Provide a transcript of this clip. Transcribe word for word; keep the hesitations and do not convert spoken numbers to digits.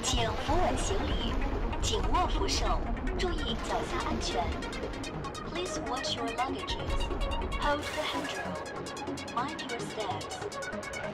请扶稳行李，紧握扶手，注意脚下安全。Please watch your luggages. Hold the handrail. Mind your steps.